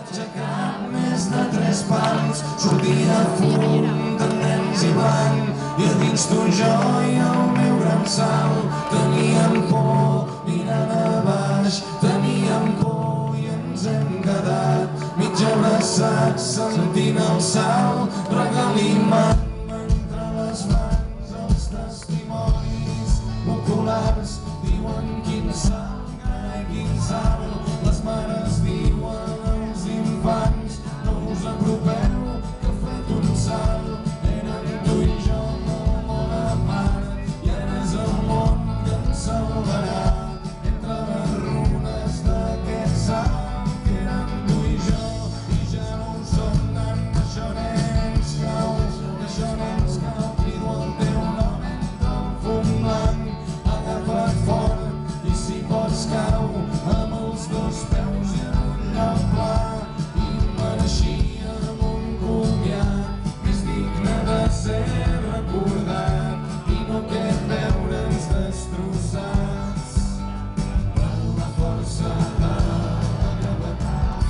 aixecat més de 3 pams, sortia fum, tendents i blanc, i a dins d'un jo i el meu gran salt. Teníem por, mirant a baix, teníem por i ens hem quedat mig abraçats, sentint el salt, regalimant entre les mans els testimonis oculars. Diuen quin salt, carai, quin salt, les mares diuen als infants, no us apropeu, que ha fet un salt. Érem tu i jo molt, molt a part, i ara és el món que ens salvarà. Entre les runes d'aquest salt, que érem tu i jo, i ja no ho som tant, que això no ens cau, que això no ens cau. Crido el teu nom entre el fum blanc, agafa't fort, i si pots cau, amb els 2 peus i en un lloc pla. I mereixíem un comiat més digne de ser recordat i no aquest veure'ns destrossats per la força de la gravetat.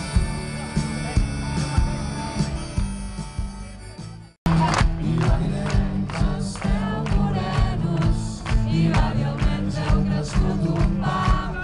I radiants esteu morenos, i radialment heu crescut un pam.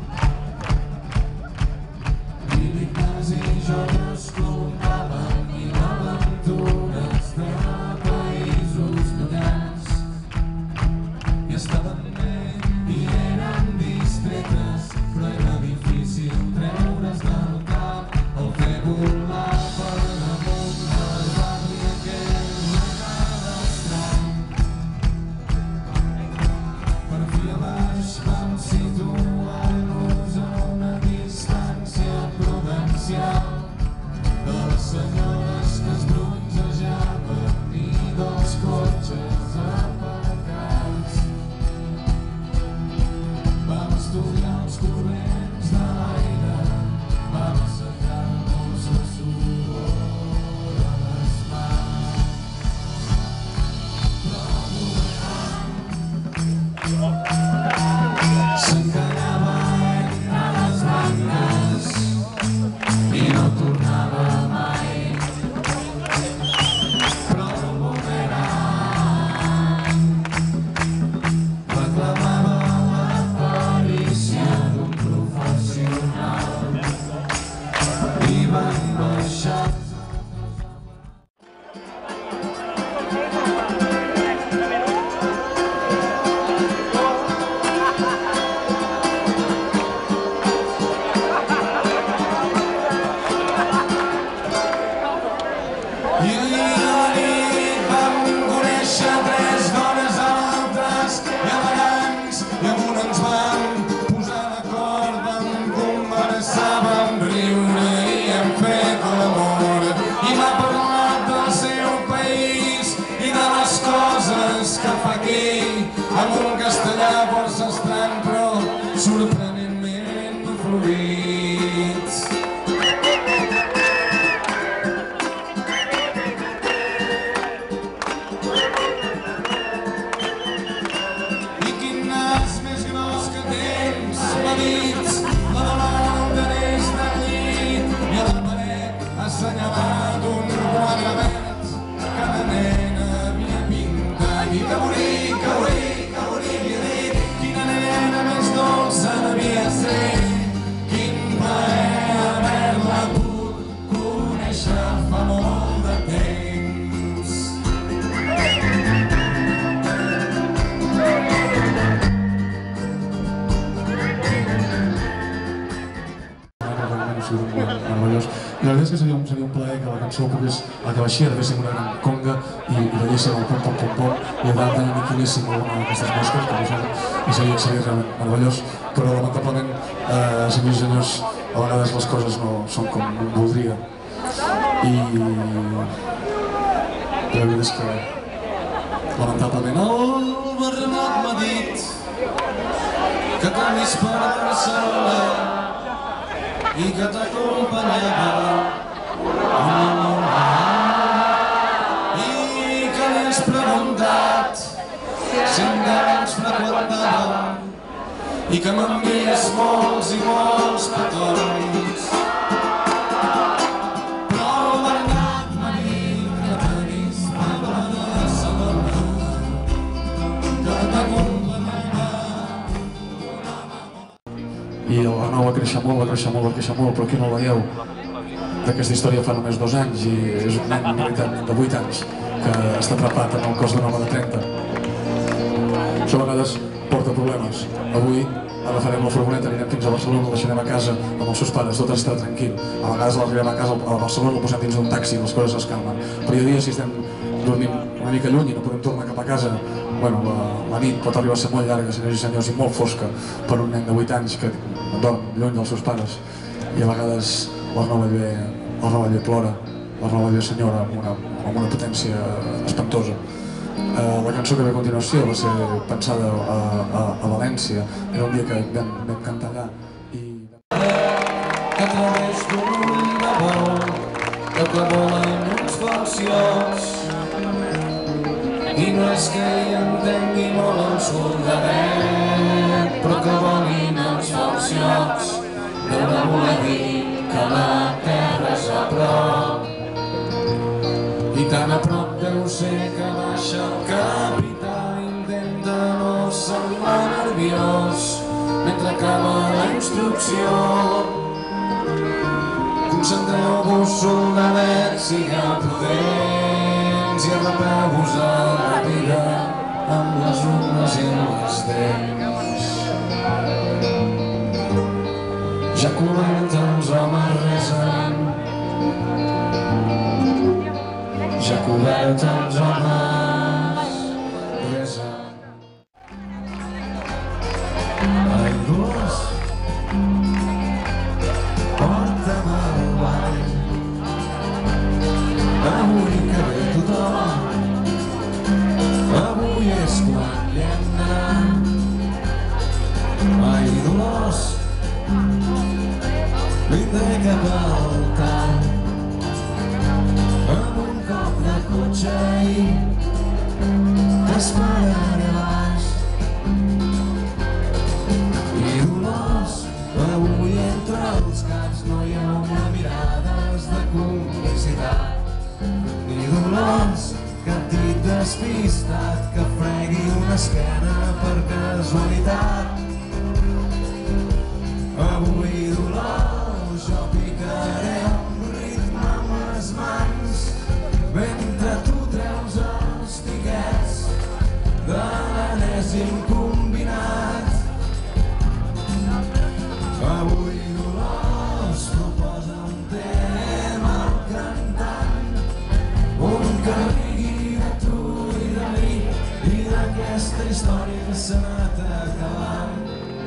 I l'Ignasi i jo t'escoltàvem i l'aventures de països llunyans. I estàvem bé i érem distretes, però era difícil treure's del cap el fer volar per damunt del barri aquell regal estrany. Per fi a baix vam situar-nos a una distància prudencial de les senyores que es bronzejaven i dels cotxes aparcats. Vam estudiar els corrents de l'aire, vam assecar-nos la suor de les mans. S'encallava entre les bandes i no tornava mai. Però el bumerang reclamava l'aparició d'un professional i van baixar. I a la nit vam conèixer 3 dones altes i elegants, i amb una ens vam posar d'acord, vam conversar, vam riure i hem fet l'amor. I m'ha parlat del seu país i de les coses que fa aquí, amb un castellà força estrany però sorprenentment fluid. I quin nas més gros que tens, m'ha dit la dona del deix del llit, i a la paret ha assenyalat un quadre verd que la nena havia pintat. I que bonic, que bonic, que bonic, li ha dit, quina nena més dolça devia ser, quin plaer haver-la pogut conèixer fa molt de temps. Realment ha sigut un moment meravellós. I la veritat és que seria un plaer que la cançó pogués acabar així, ara féssim una gran conga i balléssim el pom-pom-pom-pom i a dalt aniquiléssim alguna d'aquestes mosques, com això, i seria realment meravellós. Però lamentablement, senyors i senyors, a vegades les coses no són com voldria. I la veritat és que, lamentablement, El Bernat m'ha dit que tornis per Barcelona i que t'acompanyava un enamorada i que li has preguntat si encara ens freqüentàvem i que m'envies molts i molts petons. i l'Arnau va créixer molt, però aquí no el veieu. D'aquesta història fa només 2 anys i és un nen en realitat de 8 anys que està atrapat en el cos d'un home de 30. Això a vegades porta problemes. Avui agafarem la furgoneta, anirem fins a Barcelona, el deixarem a casa amb els seus pares, tot estarà tranquil. A vegades l'arribem a casa a Barcelona, el posem dins d'un taxi i les coses es calmen. Però hi ha dies si estem dormint una mica lluny i no podem tornar cap a casa, bueno, la nit pot arribar a ser molt llarga, senyors i senyors, i molt fosca per un nen de 8 anys que dorm lluny dels seus pares. I a vegades l'Arnau Ballbé plora, l'Arnau Ballbé senyora amb una potència espantosa. La cançó que ve a continuació va ser pensada a València, era un dia que vam cantar allà i... A través d'un ull de bou que volen uns falciots i no és que hi entengui molt el soldadet, però que volin els falciots deu de voler dir que la terra és a prop. I tan a prop deu ser que baixa el capità, intenta no semblar nerviós mentre acaba la instrucció. Concentreu-vos, soldadets, sigueu prudents i arrapeu-vos a la vida amb les urnes i les dents. Ja comença els homes resen, ja cobert els homes resen. Ai, dolors, porta'm al ball, avui que ve tothom, avui és quan hi hem d'anar. Ai, dolors, vindré cap al tall, amb un cop de cotxe i t'esperaré baix. I Dolors, avui entre els caps no hi haurà mirades de complicitat. Ni Dolors, cap dit despistat que fregui una esquena per casualitat. Avui Dolors, jo picaré un ritme amb les mans mentre tu treus els tiquets de l'enèsim combinat. Avui Dolors proposa un tema al cantant, un que rigui de tu i de mi i d'aquesta història que s'ha anat acabant.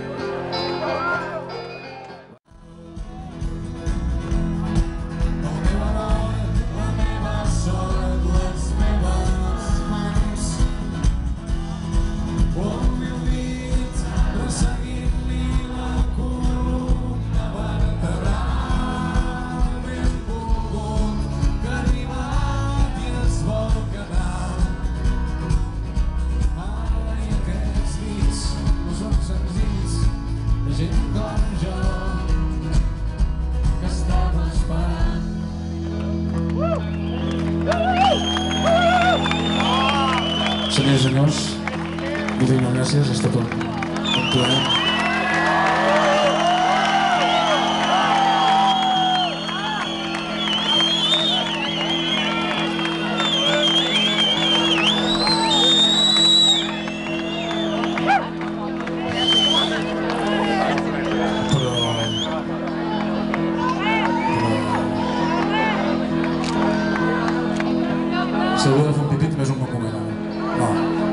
Senyors i senyors, moltíssimes gràcies, ha estat un plaer. Si algú ha de fer un pipí, també és un bon moment. No.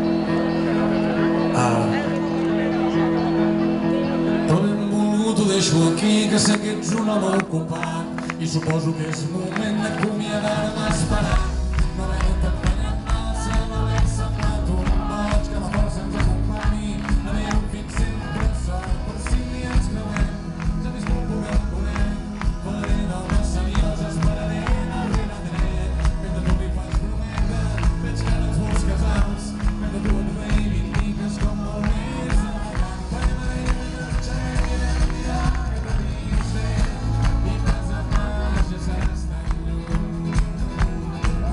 Però benvolgut, ho deixo aquí, que sé que ets un home ocupat i suposo que és moment d'acomiadar-me esperant. No haver-te empenyat massa, no haver semblat un boig, que la força ens acompani. Adéu, fins sempre, sort, per si un dia ens creuem. Ja més molt volem, faré d'homes seriós, esperaré darrere dret. Mentre tu m'hi fas prometre, veig que no ets molts casals, mentre tu et reivindiques com molt més elegant. Farem xerem i mirar que tenim fet i pas a pas ja seràs tan lluny.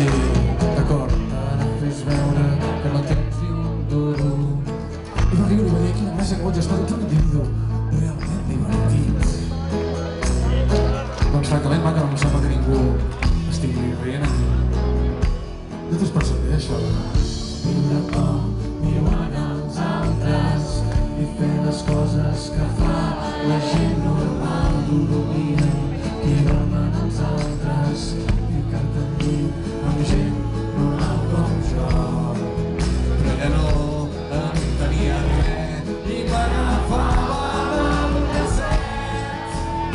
dir, d'acord, ara fes veure que no tens ni un duro. I va riure i va dir, quina gràcia que boig, estàs un individu realment divertit. Doncs francament, Maca, no em sembla que ningú estigui rient aquí. No t'has pensat bé, això? Viure com viuen els altres i fer les coses que fa la gent normal. Dormir i dormen els altres, ficar-te al llit amb gent normal com jo. Però ella no entenia res i m'agafava del casset.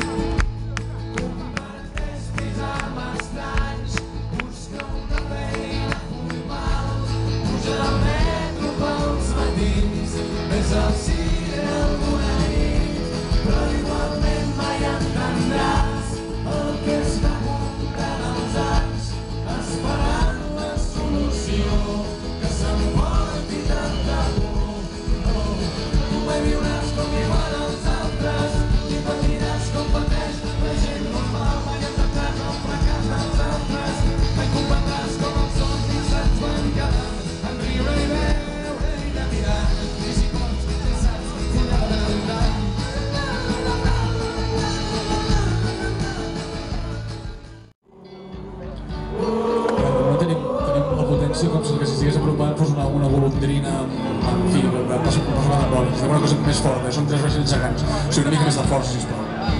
Comparteix pijames estranys, busca una feina formal, puja al metro pels matins, ves al cine alguna nit, però igualment mai entendràs el que està muntant els anys, esperant la solució que s'emporti tanta por. Tu mai viuràs com viuen els altres i patiràs com pateix la gent normal. Mai entendràs el fracàs dels altres, mai comprendràs com els somnis se'ns van quedant en riure i veure i llamirar. I si pots, ja saps, follar d'endavant. No tenim la potència com si estigués apropant fos una golondrina en fi, de persona de boles, una cosa més forta, són 3 vaixells gegants, o sigui, una mica més de força, sisplau.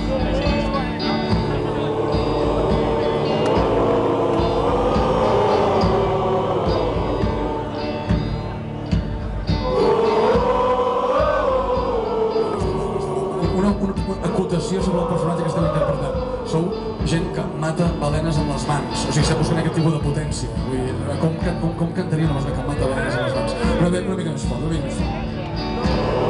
Una acotació sobre el personatge que esteu interpretant. Sou gent que mata balenes amb les mans, o sigui, està buscant aquest tipus de potència. Vull dir, com cantaria una persona que mata balenes amb les mans? Una mica més fort, una mica més fort.